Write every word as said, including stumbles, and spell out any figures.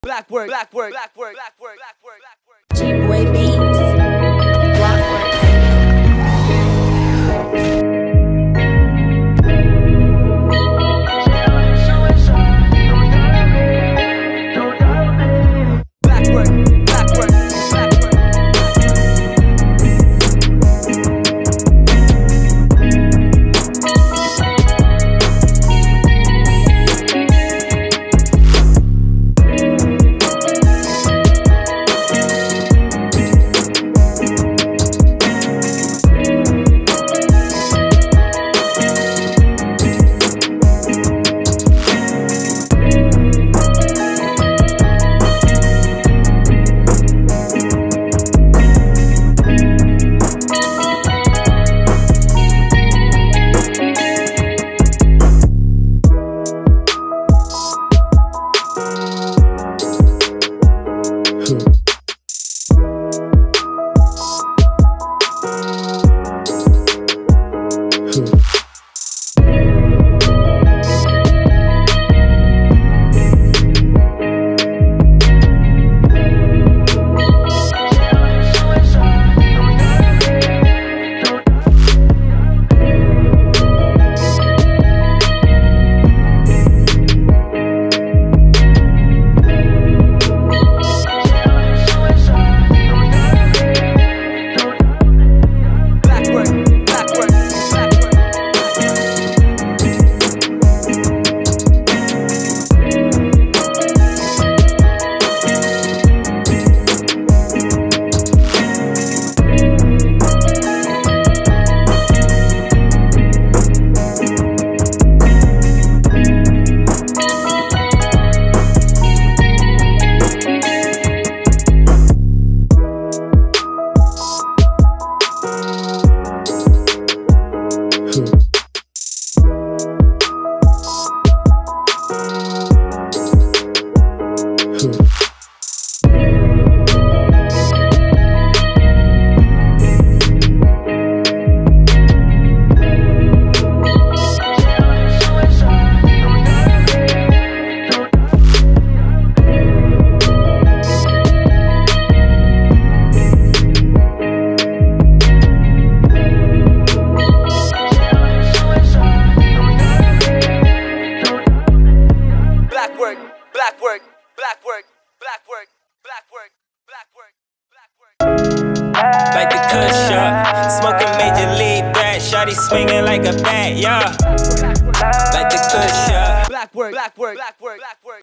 Black work, black work, black work, black work, black work, black work. G-Boy Beats. Black work, Black work, black work, black work. Black work, black work, black work, black work, black work, black work. Like the kush up, smoking major league bat, shawty swinging like a bat, yeah. Like the kush up. Black work, black work, black work, black work.